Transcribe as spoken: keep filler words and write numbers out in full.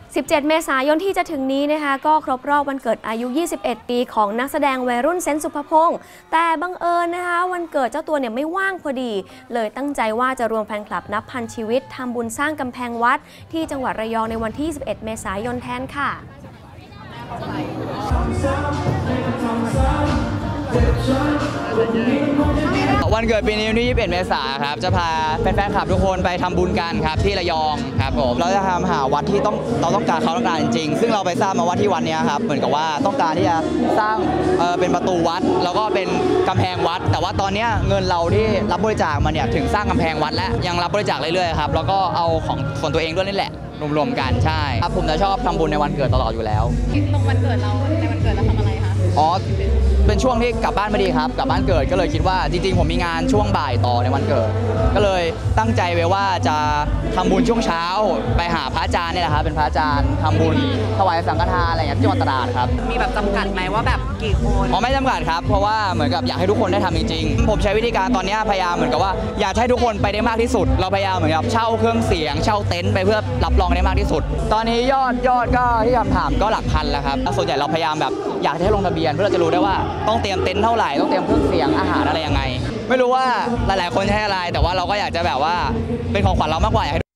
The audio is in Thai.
สิบเจ็ด เมษายนที่จะถึงนี้นะคะก็ครบรอบวันเกิดอายุ ยี่สิบเอ็ด ปีของนักแสดงวัยรุ่นเซนต์สุภพงษ์แต่บังเอิญนะคะวันเกิดเจ้าตัวเนี่ยไม่ว่างพอดี เลยตั้งใจว่าจะรวมแฟนคลับนับพันชีวิตทำบุญสร้างกำแพงวัดที่จังหวัดระยองในวันที่ยี่สิบเอ็ด เมษายนแทนค่ะวันเกิดปีนี้วันที่ยี่สิบเอ็ด เมษายนครับจะพาแฟนๆคลับทุกคนไปทำบุญกันครับที่ระยองครับผมเราจะทำหาวัดที่ต้องเราต้องการเขาต้องการจริงๆซึ่งเราไปทราบมาว่าที่วัดนี้ครับเหมือนกับว่าต้องการที่จะสร้างเออเป็นประตูวัดแล้วก็เป็นกำแพงวัดแต่ว่าตอนนี้เงินเราที่รับบริจาคมาเนี่ยถึงสร้างกำแพงวัดและยังรับบริจาคเรื่อยๆครับแล้วก็เอาของส่วนตัวเองด้วยนี่แหละรวมๆกันใช่ครับผมจะชอบทำบุญในวันเกิดตลอดอยู่แล้วตรงวันเกิดเราในวันเกิดเราทำอะไรคะอ๋อเป็นช่วงที่กลับบ้านพอดีครับกลับบ้านเกิดก็เลยคิดว่าจริงๆผมมีงานช่วงบ่ายต่อในวันเกิดก็เลยตั้งใจไว้ว่าจะทำบุญช่วงเช้าไปหาพระอาจารย์เนี่ยแหละครับเป็นพระอาจารย์ทำบุญถวายสังฆทานอะไรอย่างเงี้ยที่จังหวัดตราดครับมีแบบจำกัดไหมว่าแบบกี่คนอ๋อไม่จำกัดครับเพราะว่าเหมือนกับอยากให้ทุกคนได้ทำจริงๆผมใช้วิธีการตอนนี้พยายามเหมือนกับว่าอยากให้ทุกคนไปได้มากที่สุดเราพยายามเหมือนกับเช่าเครื่องเสียงเช่าเต็นท์ไปเพื่อรับรองได้มากที่สุดตอนนี้ยอดยอดก็ที่คำถามก็หลักพันแล้วครับส่วนใหญ่เราพยายามแบบอยากให้ลงทะเบียนเพื่อจะรู้ได้ว่าต้องเตรียมเต็นท์เท่าไหร่ต้องเตรียมเครื่องเสียงอาหารอะไรยังไงไม่รู้ว่าหลายๆคนจะให้อะไรแต่ว่าเราก็อยากจะแบบว่าเป็นของขวัญเรามากกว่าอยากให้